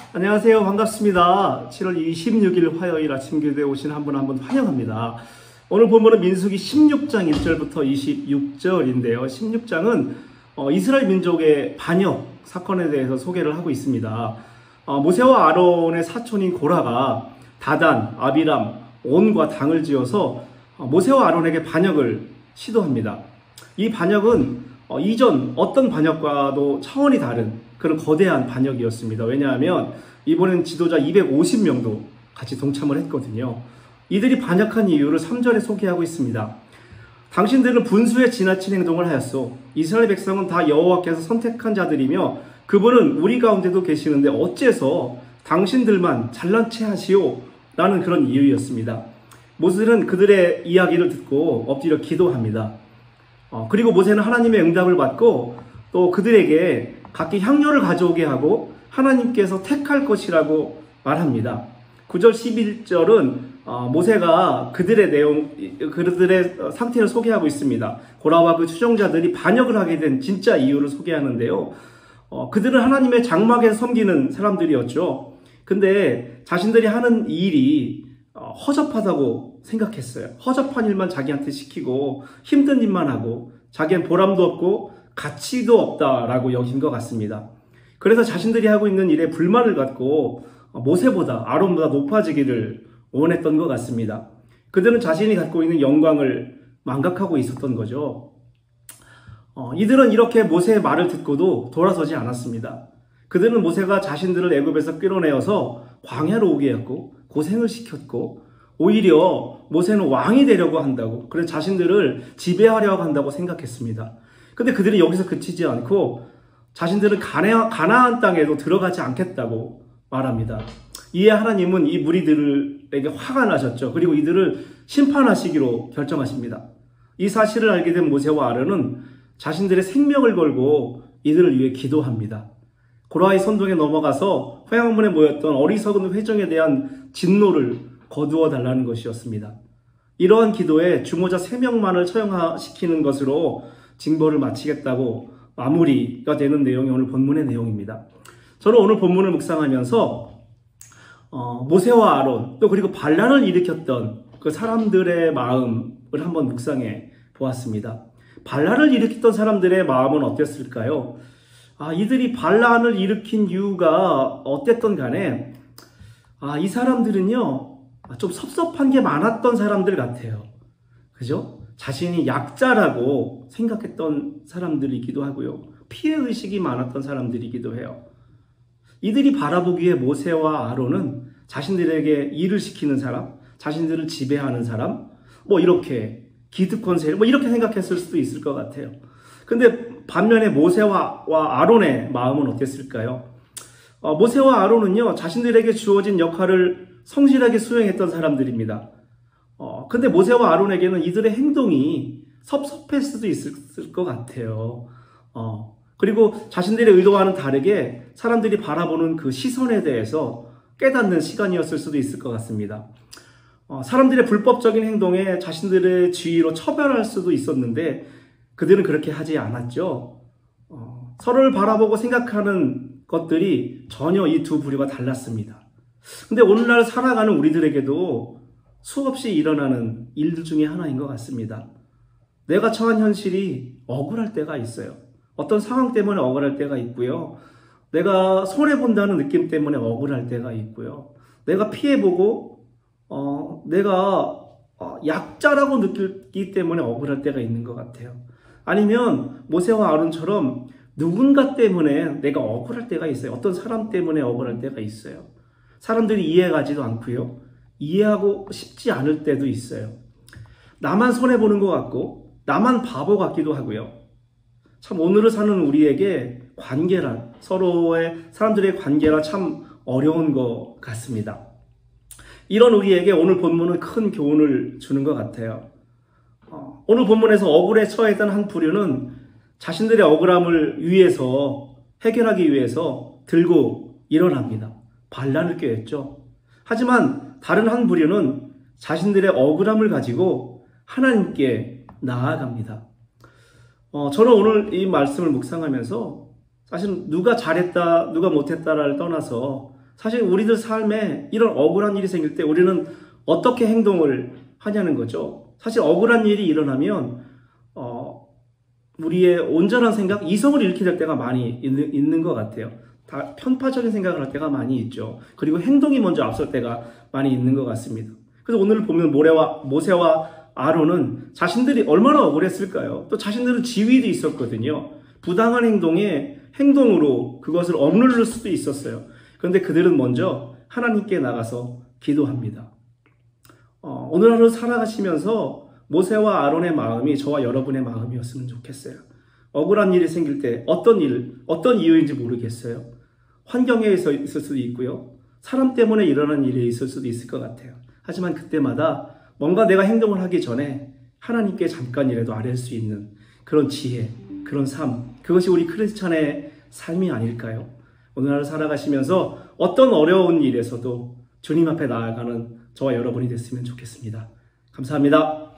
안녕하세요. 반갑습니다. 7월 26일 화요일 아침 기도에 오신 한 분 한 분 환영합니다. 오늘 본문은 민수기 16장 1절부터 26절인데요. 16장은 이스라엘 민족의 반역 사건에 대해서 소개를 하고 있습니다. 모세와 아론의 사촌인 고라가 다단, 아비람, 온과 당을 지어서 모세와 아론에게 반역을 시도합니다. 이 반역은 이전 어떤 반역과도 차원이 다른 그런 거대한 반역이었습니다. 왜냐하면 이번엔 지도자 250명도 같이 동참을 했거든요. 이들이 반역한 이유를 3절에 소개하고 있습니다. 당신들은 분수에 지나친 행동을 하였소. 이스라엘 백성은 다 여호와께서 선택한 자들이며 그분은 우리 가운데도 계시는데 어째서 당신들만 잘난 체 하시오? 라는 그런 이유였습니다. 모세는 그들의 이야기를 듣고 엎드려 기도합니다. 그리고 모세는 하나님의 응답을 받고 또 그들에게 각기 향료를 가져오게 하고 하나님께서 택할 것이라고 말합니다. 9절 11절은 모세가 그들의 상태를 소개하고 있습니다. 고라와 그 추종자들이 반역을 하게 된 진짜 이유를 소개하는데요. 그들은 하나님의 장막에서 섬기는 사람들이었죠. 근데 자신들이 하는 일이 허접하다고 생각했어요. 허접한 일만 자기한테 시키고 힘든 일만 하고 자기는 보람도 없고 가치도 없다라고 여긴 것 같습니다. 그래서 자신들이 하고 있는 일에 불만을 갖고 모세보다 아론보다 높아지기를 원했던 것 같습니다. 그들은 자신이 갖고 있는 영광을 망각하고 있었던 거죠. 이들은 이렇게 모세의 말을 듣고도 돌아서지 않았습니다. 그들은 모세가 자신들을 애굽에서 끌어내어서 광야로 오게 했고 고생을 시켰고 오히려 모세는 왕이 되려고 한다고, 그래서 자신들을 지배하려고 한다고 생각했습니다. 근데 그들이 여기서 그치지 않고 자신들은 가나안 땅에도 들어가지 않겠다고 말합니다. 이에 하나님은 이 무리들에게 화가 나셨죠. 그리고 이들을 심판하시기로 결정하십니다. 이 사실을 알게 된 모세와 아론은 자신들의 생명을 걸고 이들을 위해 기도합니다. 고라의 선동에 넘어가서 회양문에 모였던 어리석은 회중에 대한 진노를 거두어 달라는 것이었습니다. 이러한 기도에 주모자 3명만을 처형시키는 것으로 징벌을 마치겠다고 마무리가 되는 내용이 오늘 본문의 내용입니다. 저는 오늘 본문을 묵상하면서 모세와 아론 또 그리고 반란을 일으켰던 그 사람들의 마음을 한번 묵상해 보았습니다. 반란을 일으켰던 사람들의 마음은 어땠을까요? 이들이 반란을 일으킨 이유가 어땠던 간에 이 사람들은요 좀 섭섭한 게 많았던 사람들 같아요. 그죠? 자신이 약자라고 생각했던 사람들이기도 하고요. 피해의식이 많았던 사람들이기도 해요. 이들이 바라보기에 모세와 아론은 자신들에게 일을 시키는 사람, 자신들을 지배하는 사람, 이렇게 기득권 세력, 이렇게 생각했을 수도 있을 것 같아요. 근데 반면에 모세와 아론의 마음은 어땠을까요? 모세와 아론은요, 자신들에게 주어진 역할을 성실하게 수행했던 사람들입니다. 근데 모세와 아론에게는 이들의 행동이 섭섭할 수도 있을 것 같아요. 그리고 자신들의 의도와는 다르게 사람들이 바라보는 그 시선에 대해서 깨닫는 시간이었을 수도 있을 것 같습니다. 사람들의 불법적인 행동에 자신들의 지위로 처벌할 수도 있었는데 그들은 그렇게 하지 않았죠. 서로를 바라보고 생각하는 것들이 전혀 이 두 부류가 달랐습니다. 근데 오늘날 살아가는 우리들에게도 수없이 일어나는 일들 중에 하나인 것 같습니다. 내가 처한 현실이 억울할 때가 있어요. 어떤 상황 때문에 억울할 때가 있고요. 내가 손해본다는 느낌 때문에 억울할 때가 있고요. 내가 피해보고 내가 약자라고 느끼기 때문에 억울할 때가 있는 것 같아요. 아니면 모세와 아론처럼 누군가 때문에 내가 억울할 때가 있어요. 어떤 사람 때문에 억울할 때가 있어요. 사람들이 이해가지도 않고요. 이해하고 싶지 않을 때도 있어요. 나만 손해보는 것 같고 나만 바보 같기도 하고요. 참 오늘을 사는 우리에게 관계란, 서로의 사람들의 관계란 참 어려운 것 같습니다. 이런 우리에게 오늘 본문은 큰 교훈을 주는 것 같아요. 오늘 본문에서 억울에 처했던 한 부류는 자신들의 억울함을 해결하기 위해서 들고 일어납니다. 반란을 꾀했죠. 하지만 다른 한 부류는 자신들의 억울함을 가지고 하나님께 나아갑니다. 저는 오늘 이 말씀을 묵상하면서 사실 누가 잘했다, 누가 못했다를 떠나서 사실 우리들 삶에 이런 억울한 일이 생길 때 우리는 어떻게 행동을 하냐는 거죠. 사실 억울한 일이 일어나면 우리의 온전한 생각, 이성을 잃게 될 때가 많이 있는 것 같아요. 다 편파적인 생각을 할 때가 많이 있죠. 그리고 행동이 먼저 앞설 때가 많이 있는 것 같습니다. 그래서 오늘 보면 모세와 아론은 자신들이 얼마나 억울했을까요? 또 자신들은 지위도 있었거든요. 부당한 행동으로 그것을 억누를 수도 있었어요. 그런데 그들은 먼저 하나님께 나가서 기도합니다. 오늘 하루 살아가시면서 모세와 아론의 마음이 저와 여러분의 마음이었으면 좋겠어요. 억울한 일이 생길 때 어떤 이유인지 모르겠어요. 환경에 있을 수도 있고요. 사람 때문에 일어난 일이 있을 수도 있을 것 같아요. 하지만 그때마다 뭔가 내가 행동을 하기 전에 하나님께 잠깐이라도 아뢰 수 있는 그런 지혜, 그런 삶, 그것이 우리 크리스찬의 삶이 아닐까요? 오늘 하루 살아가시면서 어떤 어려운 일에서도 주님 앞에 나아가는 저와 여러분이 됐으면 좋겠습니다. 감사합니다.